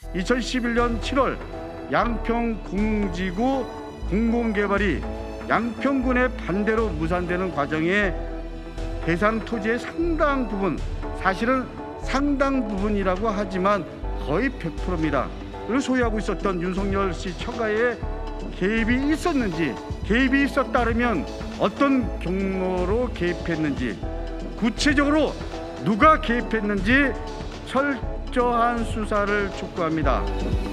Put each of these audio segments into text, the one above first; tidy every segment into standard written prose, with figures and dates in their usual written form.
2011년 7월 양평 공지구 공공개발이 양평군의 반대로 무산되는 과정에 해상 토지의 상당 부분, 사실은 상당 부분이라고 하지만 거의 100%입니다. 를 소유하고 있었던 윤석열 씨 처가에 개입이 있었는지, 개입이 있었다면 어떤 경로로 개입했는지, 구체적으로 누가 개입했는지 철저한 수사를 촉구합니다.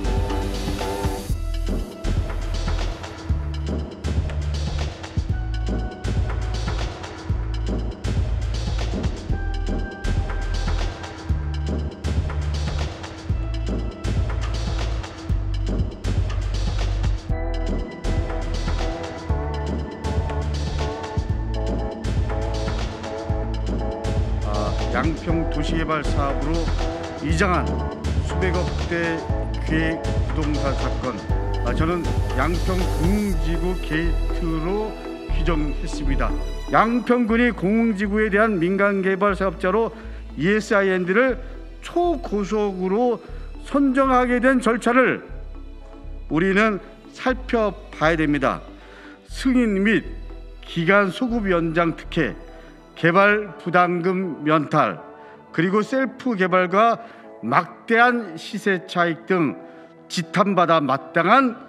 양평 도시개발 사업으로 이장한 수백억대 기획 부동산 사건, 저는 양평 공공지구 게이트로 규정했습니다. 양평군이 공공지구에 대한 민간개발 사업자로 ESIND를 초고속으로 선정하게 된 절차를 우리는 살펴봐야 됩니다. 승인 및 기간 소급 연장 특혜, 개발 부담금 면탈, 그리고 셀프 개발과 막대한 시세 차익 등 지탄받아 마땅한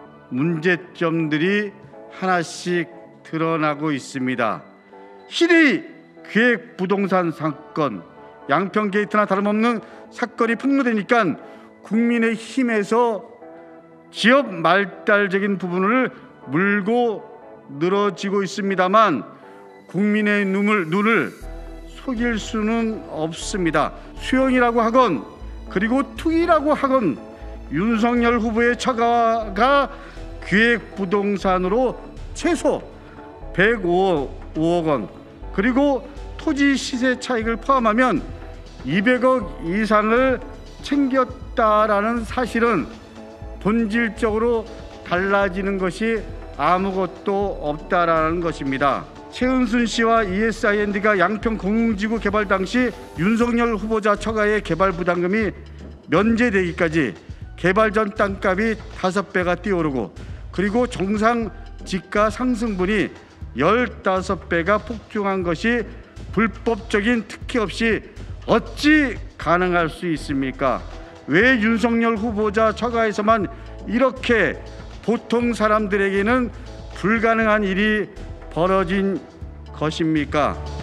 문제점들이 하나씩 드러나고 있습니다. 희대의 기획 부동산 사건, 양평 게이트나 다름없는 사건이 폭로되니까 국민의힘에서 지역 말달적인 부분을 물고 늘어지고 있습니다만 국민의 눈을 속일 수는 없습니다. 수용이라고 하건 그리고 투기라고 하건 윤석열 후보의 처가가 기획부동산으로 최소 105억 원, 그리고 토지 시세 차익을 포함하면 200억 이상을 챙겼다라는 사실은 본질적으로 달라지는 것이 아무것도 없다라는 것입니다. 최은순 씨와 ESIND가 양평 공공지구 개발 당시 윤석열 후보자 처가의 개발 부담금이 면제되기까지 개발 전 땅값이 5배가 뛰어오르고, 그리고 정상 지가 상승분이 15배가 폭증한 것이 불법적인 특혜 없이 어찌 가능할 수 있습니까? 왜 윤석열 후보자 처가에서만 이렇게 보통 사람들에게는 불가능한 일이 벌어진 것입니까?